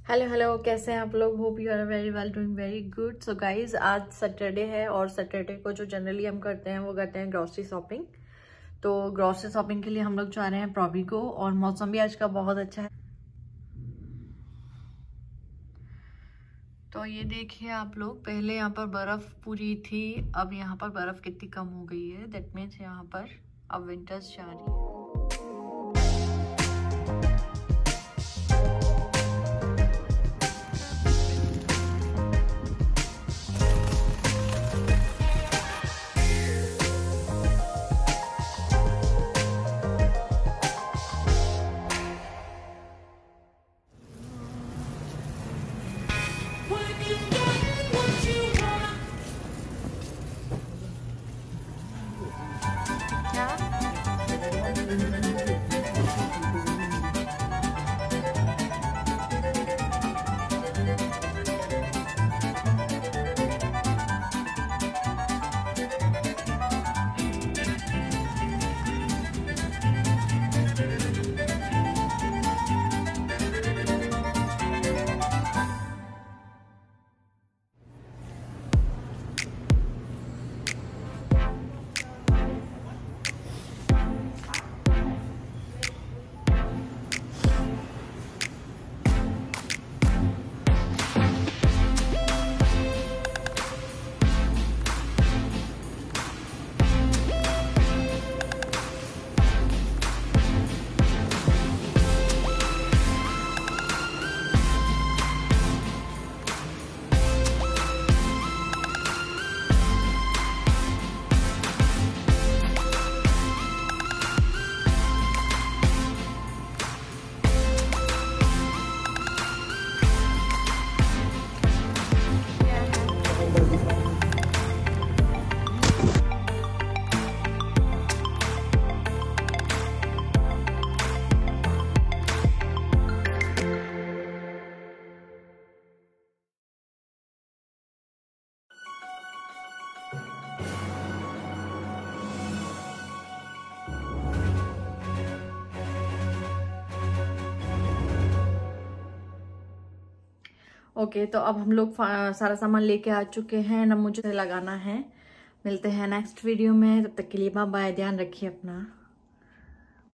Hello hello, कैसे हैं आप लोग। Hope you are very well, doing very good. So guys, आज सैटरडे है और सैटरडे को जो जनरली हम करते हैं वो करते हैं ग्रॉसरी शॉपिंग। तो ग्रॉसरी शॉपिंग के लिए हम लोग जा रहे हैं प्रोविगो और मौसम भी आज का बहुत अच्छा है। तो ये देखिए आप लोग, पहले यहाँ पर बर्फ पूरी थी, अब यहाँ पर बर्फ कितनी कम हो गई है। दैट मीन्स यहाँ पर अब विंटर्स जा रही है। ओके, तो अब हम लोग सारा सामान लेके आ चुके हैं ना, मुझे लगाना है। मिलते हैं नेक्स्ट वीडियो में, तब तक के लिए बाय बाय, ध्यान रखिए अपना।